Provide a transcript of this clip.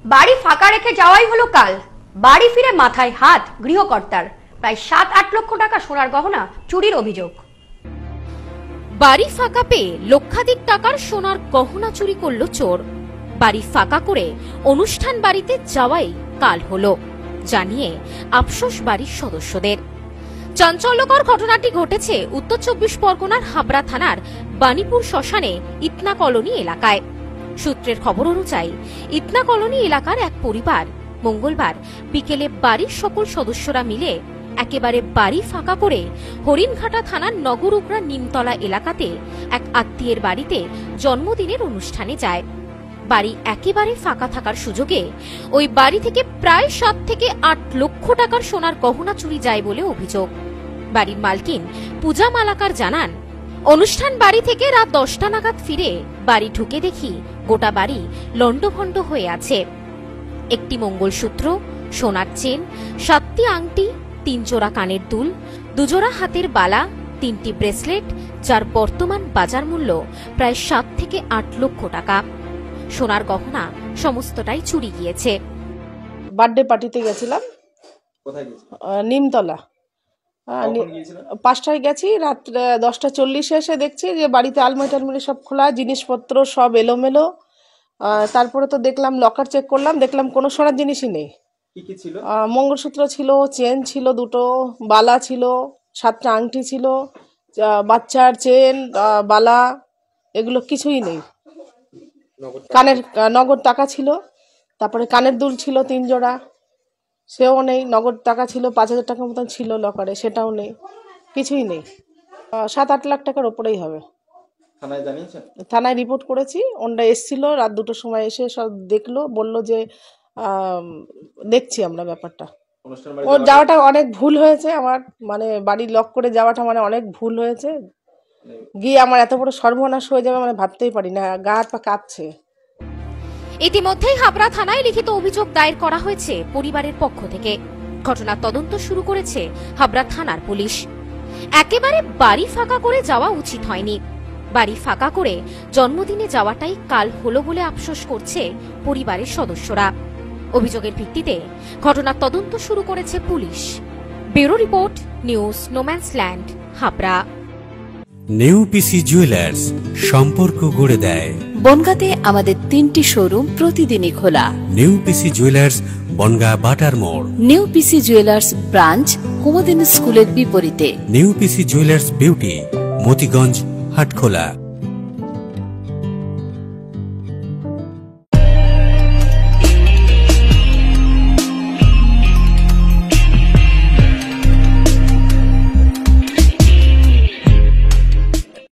বাড়ি ফাঁকা রেখে যাওয়াই হলো কাল। বাড়ি ফিরে মাথায় হাত গৃহকর্তার। প্রায় 7-8 লক্ষ টাকা সোনার গহনা চুরির অভিযোগ। বাড়ি ফাঁকা পেয়ে লক্ষাধিক টাকার সোনার গহনা চুরি করল চোর। বাড়ি ফাঁকা করে অনুষ্ঠান বাড়িতে যাওয়াই কাল হলো, জানিয়ে আফসোস বাড়ির সদস্যদের। চাঞ্চল্যকর ঘটনাটি ঘটেছে উত্তর 24 পরগনার হাবড়া থানার বাণীপুর শ্মশানে ইতনা কলোনি এলাকায়। সূত্রের খবর অনুযায়ী ইতনা কলোনি এলাকার এক পরিবার মঙ্গলবার বিকেলে বাড়ির সকল সদস্যরা মিলে একেবারে বাড়ি ফাঁকা করে হরিণঘাটা থানার নগরুগড়া নিমতলা এলাকাতে এক আত্মীয়ের বাড়িতে জন্মদিনের অনুষ্ঠানে যায়। বাড়ি একেবারে ফাঁকা থাকার সুযোগে ওই বাড়ি থেকে প্রায় 7 থেকে 8 লক্ষ টাকার সোনার গহনা চুরি যায় বলে অভিযোগ। বাড়ির মালকিন পূজা মালাকার জানান, অনুষ্ঠান বাড়ি থেকে রাত 10টা নাগাদ ফিরে বাড়ি ঢুকে দেখি গোটা বাড়ি লণ্ডভণ্ড হয়ে আছে। একটি মঙ্গলসূত্র, সোনার চেন, 7টি আংটি, 3 জোড়া কানের দুল, 2 জোড়া হাতের বালা, 3টি ব্রেসলেট, যার বর্তমান বাজার মূল্য প্রায় 7 থেকে 8 লক্ষ টাকা। সোনার গহনা সমস্তটাই চুরি গিয়েছে। বার্থডে পার্টিতে গেছিলাম, নিমতলা। 5টায় গেছি, রাত্রে 10টা 40 এসে দেখছি যে বাড়িতে আলমারি টালমারি সব খোলা, জিনিসপত্র সব এলোমেলো। তারপরে তো দেখলাম, লকার চেক করলাম, দেখলাম কোনো সোনার জিনিসই নেই। মঙ্গলসূত্র ছিল, চেন ছিল, 2টো বালা ছিল, 7টা আংটি ছিল, বাচ্চার চেন, বালা, এগুলো কিছুই নেই। কানের নগদ টাকা ছিল, তারপরে কানের দুল ছিল 3 জোড়া, সেও নেই। নগদ টাকা ছিল 5000 টাকার মতন ছিল লকারে, সেটাও নেই, কিছুই নেই। 7-8 লাখ টাকার ওপরেই হবে। থানায় রিপোর্ট করেছি। ওনরা এসছিল রাত 2টোর সময়, এসে সব দেখলো, বললো যে দেখছি আমরা ব্যাপারটা। ওর যাওয়াটা অনেক ভুল হয়েছে আমার, মানে বাড়ি লক করে যাওয়াটা মানে অনেক ভুল হয়েছে। গিয়ে আমার এত বড় সর্বনাশ হয়ে যাবে মানে ভাবতেই পারি না, গা হাত পা কাঁপছে। ইতিমধ্যেই হাবড়া থানায় লিখিত অভিযোগ দায়ের করা হয়েছে পরিবারের পক্ষ থেকে। ঘটনার তদন্ত শুরু করেছে হাবড়া থানার পুলিশ। একেবারে বাড়ি ফাঁকা করে যাওয়া উচিত হয়নি। বাড়ি ফাঁকা করে জন্মদিনে যাওয়াটাই কাল হলো বলে আফসোস করছে পরিবারের সদস্যরা। অভিযোগের ভিত্তিতে ঘটনার তদন্ত শুরু করেছে পুলিশ। Bureau report, news no man's land, Habra. New PC jewellers, সম্পর্ক গড়ে দেয়। বনগাঁতে আমাদের 3টি শোরুম প্রতিদিনই খোলা। নিউ পিসি জুয়েলার্স, বনগাঁ বাটার মোড়। New PC jewellers branch Kumudini স্কুলের বিপরীতে। New PC jewellers beauty, Motiganj, Hatkhola.